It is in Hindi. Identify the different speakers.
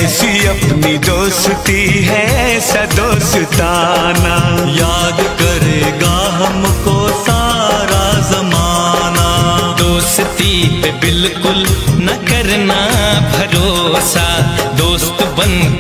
Speaker 1: ऐसी अपनी दोस्ती है, ऐसा दोस्ताना।
Speaker 2: याद करेगा हमको सारा जमाना।
Speaker 3: दोस्ती पे बिल्कुल न करना भरोसा, दोस्त बन